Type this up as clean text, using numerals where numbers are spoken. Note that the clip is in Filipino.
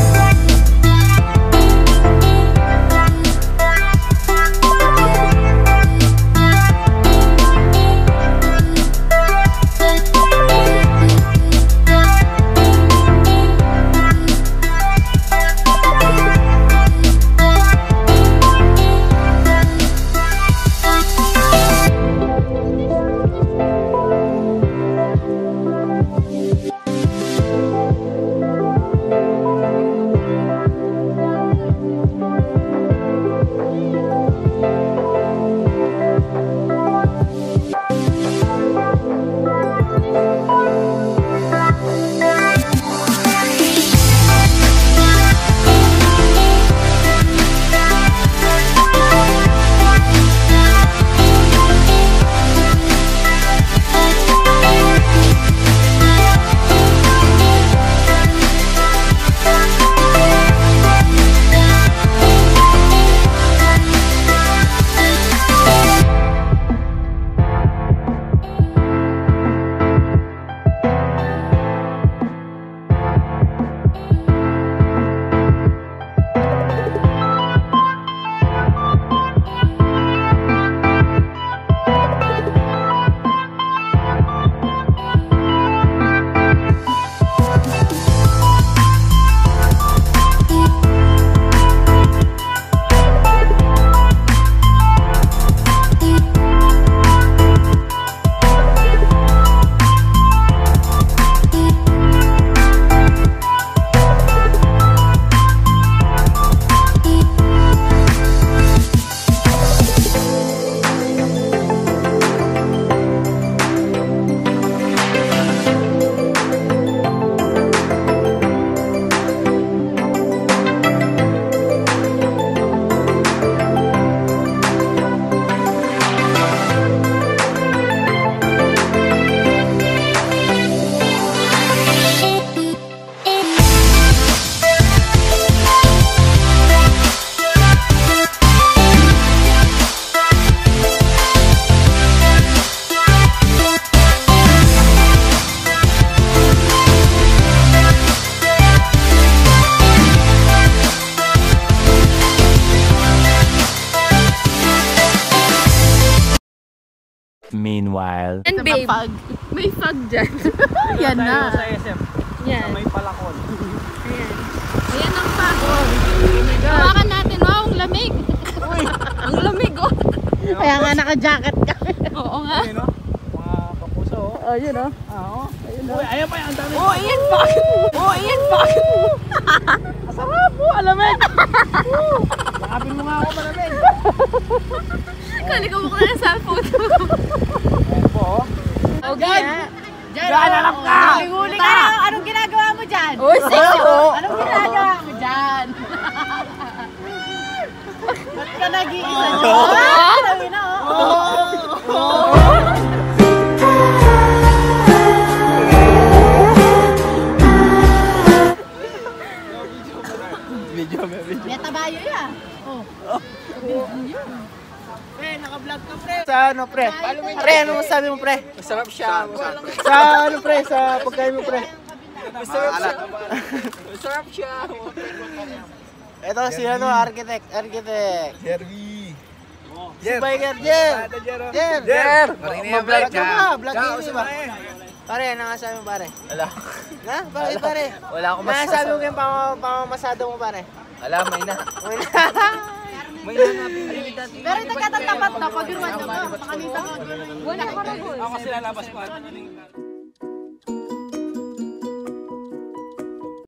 Meanwhile, and babe, may fog dyan. Yan na. Sa SM. Yan. May palakol. Ayan. Ayan ang fog. Hawakan natin. Wow, ang lamig. Uy, ang lamig oh. Kaya nga naka-jacket ka. Oo nga. Ayun o. Mga kapuso o. Oh, yun o. Oo. Uy, ayan pa yan. Ang dami. Oh, ayan pa. Oh, ayan pa. Masarap po. Alamig. Lakapin mo nga ako malamig. Kaligaw mo ko na ng cellphone. Ayan po o. Okay. Diyan, alam ka! Huli ka na. Anong ginagawa mo dyan? Oh, sexy. Anong ginagawa mo dyan? Ba't ka nag-iisa dyan? Sabi na Video. May tabayo ya. Oh. Pre, naka-vlog ka pre. Sa ano pre? Pre, ano masabi mo pre? Masarap siya. Sa ano pre? Sa pagkain mo pre? Masarap siya. Ito si ano, architect. Jerry. Si Biker Jer. Jer. Ma-vlog ka ba? Vlog ka ba? Pare, ano nga sabi mo pare? Wala. Na? Bakit pare? Wala akong masasabi. Ano sabi mo yung pamamasado mo pare? Wala, may na. May na pinilitan. Pero ito katatapat na pag-irwan nyo ba? Pakalita ko. Wala ka rin. Ako sila labas pa.